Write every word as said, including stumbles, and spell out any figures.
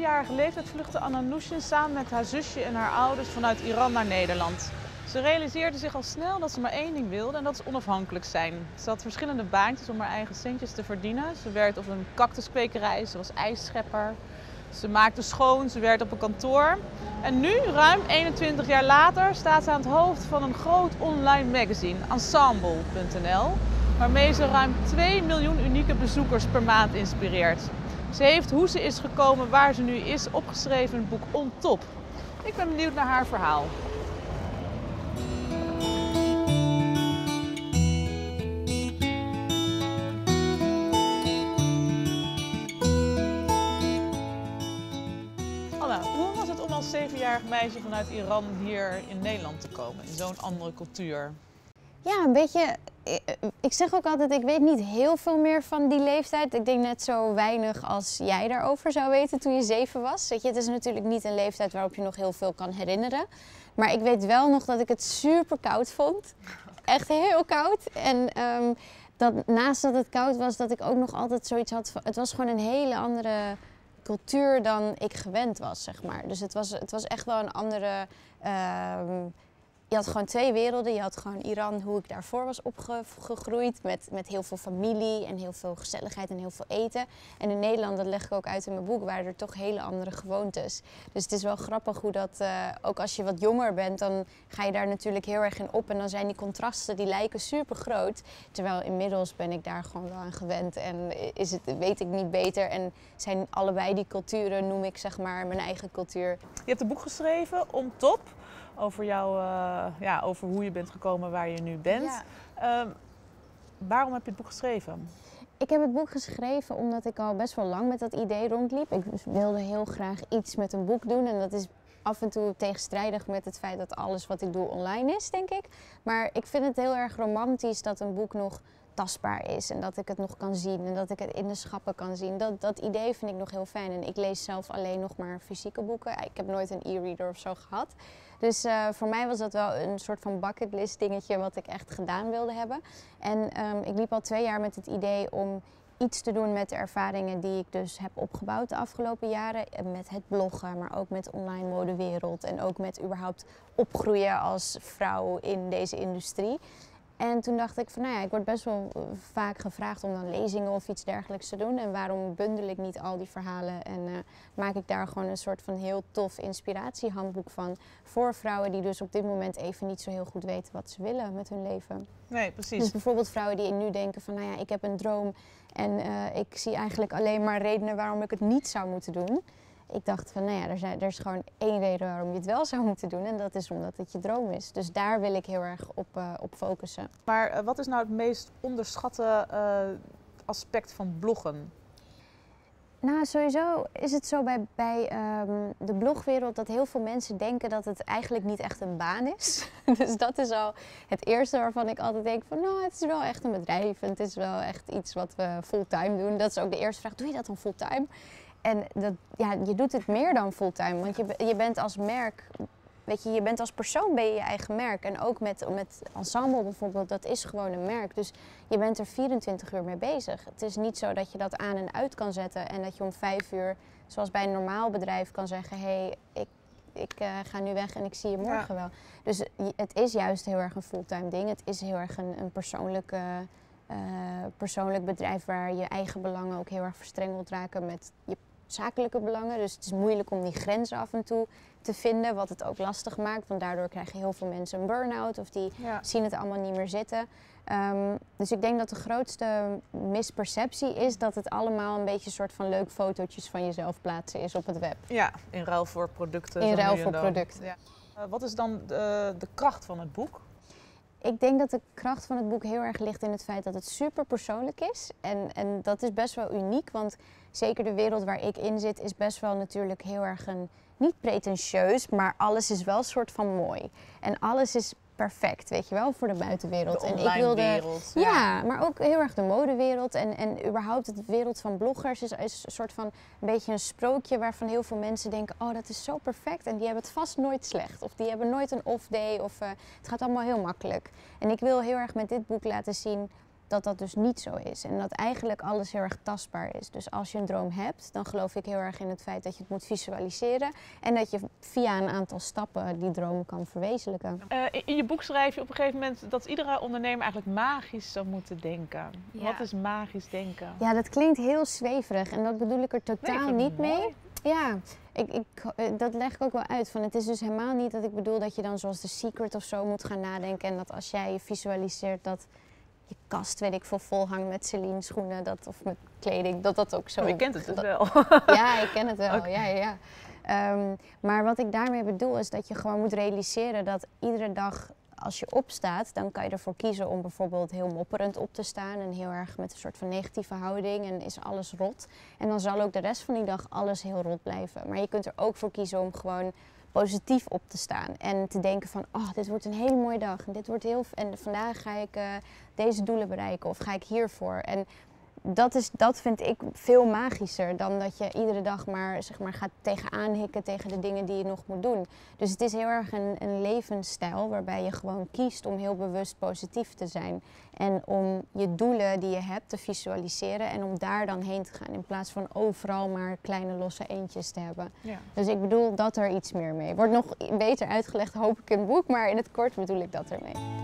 zevenjarige leeftijd vluchtte Ananushin samen met haar zusje en haar ouders vanuit Iran naar Nederland. Ze realiseerde zich al snel dat ze maar één ding wilde en dat is onafhankelijk zijn. Ze had verschillende baantjes om haar eigen centjes te verdienen. Ze werkte op een cactuskwekerij, ze was ijsschepper. Ze maakte schoon, ze werkte op een kantoor. En nu, ruim eenentwintig jaar later, staat ze aan het hoofd van een groot online magazine, ensemble punt n l, waarmee ze ruim twee miljoen unieke bezoekers per maand inspireert. Ze heeft hoe ze is gekomen waar ze nu is opgeschreven in het boek On Top. Ik ben benieuwd naar haar verhaal. Anna, hoe was het om als zevenjarig meisje vanuit Iran hier in Nederland te komen, in zo'n andere cultuur? Ja, een beetje. Ik zeg ook altijd, ik weet niet heel veel meer van die leeftijd. Ik denk net zo weinig als jij daarover zou weten toen je zeven was. Weet je, het is natuurlijk niet een leeftijd waarop je nog heel veel kan herinneren. Maar ik weet wel nog dat ik het super koud vond. Echt heel koud. En um, dat naast dat het koud was, dat ik ook nog altijd zoiets had van, het was gewoon een hele andere cultuur dan ik gewend was, zeg maar. Dus het was, het was echt wel een andere. Um, Je had gewoon twee werelden. Je had gewoon Iran, hoe ik daarvoor was opgegroeid, met, met heel veel familie en heel veel gezelligheid en heel veel eten. En in Nederland, dat leg ik ook uit in mijn boek, waren er toch hele andere gewoontes. Dus het is wel grappig hoe dat, uh, ook als je wat jonger bent, dan ga je daar natuurlijk heel erg in op. En dan zijn die contrasten, die lijken super groot. Terwijl inmiddels ben ik daar gewoon wel aan gewend en is het, weet ik niet beter. En zijn allebei die culturen, noem ik zeg maar mijn eigen cultuur. Je hebt een boek geschreven, On Top. Over, jou, uh, ja, over hoe je bent gekomen waar je nu bent. Ja. Uh, waarom heb je het boek geschreven? Ik heb het boek geschreven omdat ik al best wel lang met dat idee rondliep. Ik wilde heel graag iets met een boek doen en dat is af en toe tegenstrijdig met het feit dat alles wat ik doe online is, denk ik. Maar ik vind het heel erg romantisch dat een boek nog tastbaar is en dat ik het nog kan zien en dat ik het in de schappen kan zien. Dat, dat idee vind ik nog heel fijn en ik lees zelf alleen nog maar fysieke boeken. Ik heb nooit een e-reader of zo gehad. Dus uh, voor mij was dat wel een soort van bucketlist dingetje wat ik echt gedaan wilde hebben. En um, ik liep al twee jaar met het idee om iets te doen met de ervaringen die ik dus heb opgebouwd de afgelopen jaren. Met het bloggen, maar ook met de online modewereld en ook met überhaupt opgroeien als vrouw in deze industrie. En toen dacht ik van, nou ja, ik word best wel vaak gevraagd om dan lezingen of iets dergelijks te doen. En waarom bundel ik niet al die verhalen en uh, maak ik daar gewoon een soort van heel tof inspiratiehandboek van. Voor vrouwen die dus op dit moment even niet zo heel goed weten wat ze willen met hun leven. Nee, precies. Dus bijvoorbeeld vrouwen die nu denken van, nou ja, ik heb een droom en uh, ik zie eigenlijk alleen maar redenen waarom ik het niet zou moeten doen. Ik dacht van, nou ja, er, zijn, er is gewoon één reden waarom je het wel zou moeten doen en dat is omdat het je droom is. Dus daar wil ik heel erg op, uh, op focussen. Maar uh, wat is nou het meest onderschatte uh, aspect van bloggen? Nou, sowieso is het zo bij, bij um, de blogwereld dat heel veel mensen denken dat het eigenlijk niet echt een baan is. Dus dat is al het eerste waarvan ik altijd denk van, nou, het is wel echt een bedrijf en het is wel echt iets wat we fulltime doen. Dat is ook de eerste vraag, doe je dat dan fulltime? En dat, ja, je doet het meer dan fulltime, want je, je bent als merk, weet je, je bent als persoon ben je je eigen merk. En ook met, met Ensemble bijvoorbeeld, dat is gewoon een merk. Dus je bent er vierentwintig uur mee bezig. Het is niet zo dat je dat aan en uit kan zetten en dat je om vijf uur, zoals bij een normaal bedrijf, kan zeggen, hé, hey, ik, ik uh, ga nu weg en ik zie je morgen ja. wel. Dus het is juist heel erg een fulltime ding. Het is heel erg een, een persoonlijke... Uh, persoonlijk bedrijf waar je eigen belangen ook heel erg verstrengeld raken met je zakelijke belangen. Dus het is moeilijk om die grenzen af en toe te vinden, wat het ook lastig maakt. Want daardoor krijgen heel veel mensen een burn-out of die ja. zien het allemaal niet meer zitten. Um, dus ik denk dat de grootste misperceptie is dat het allemaal een beetje een soort van leuk fotootjes van jezelf plaatsen is op het web. Ja, in ruil voor producten. In ruil voor producten. Ja. Uh, wat is dan de, de kracht van het boek? Ik denk dat de kracht van het boek heel erg ligt in het feit dat het super persoonlijk is. En, en dat is best wel uniek, want zeker de wereld waar ik in zit is best wel natuurlijk heel erg een, niet pretentieus, maar alles is wel een soort van mooi. En alles is perfect, weet je wel, voor de buitenwereld. De en online ik wilde, wereld. Ja, ja, maar ook heel erg de modewereld en, en überhaupt de wereld van bloggers is, is een soort van een beetje een sprookje waarvan heel veel mensen denken, oh, dat is zo perfect en die hebben het vast nooit slecht. Of die hebben nooit een off day of uh, het gaat allemaal heel makkelijk. En ik wil heel erg met dit boek laten zien dat dat dus niet zo is. En dat eigenlijk alles heel erg tastbaar is. Dus als je een droom hebt, dan geloof ik heel erg in het feit dat je het moet visualiseren. En dat je via een aantal stappen die droom kan verwezenlijken. Uh, in je boek schrijf je op een gegeven moment dat iedere ondernemer eigenlijk magisch zou moeten moeten denken. Ja. Wat is magisch denken? Ja, dat klinkt heel zweverig en dat bedoel ik er totaal nee, niet mooi. mee. Ja, ik, ik, dat leg ik ook wel uit. Van, het is dus helemaal niet dat ik bedoel dat je dan zoals The Secret of zo moet gaan nadenken. En dat als jij visualiseert dat je kast, weet ik veel, vol hangt met Celine schoenen dat, of met kleding, dat dat ook zo... Oh, je kent het dus dat, wel. Ja, ik ken het wel. Okay. Ja, ja, ja. Um, maar wat ik daarmee bedoel is dat je gewoon moet realiseren dat iedere dag als je opstaat, dan kan je ervoor kiezen om bijvoorbeeld heel mopperend op te staan en heel erg met een soort van negatieve houding en is alles rot. En dan zal ook de rest van die dag alles heel rot blijven. Maar je kunt er ook voor kiezen om gewoon positief op te staan en te denken van, oh, dit wordt een hele mooie dag en dit wordt heel en vandaag ga ik uh, deze doelen bereiken of ga ik hiervoor. En dat, is, dat vind ik veel magischer dan dat je iedere dag maar, zeg maar gaat tegenaan hikken tegen de dingen die je nog moet doen. Dus het is heel erg een, een levensstijl waarbij je gewoon kiest om heel bewust positief te zijn. En om je doelen die je hebt te visualiseren en om daar dan heen te gaan. In plaats van overal maar kleine losse eentjes te hebben. Ja. Dus ik bedoel dat er iets meer mee. Wordt nog beter uitgelegd hoop ik in het boek, maar in het kort bedoel ik dat ermee.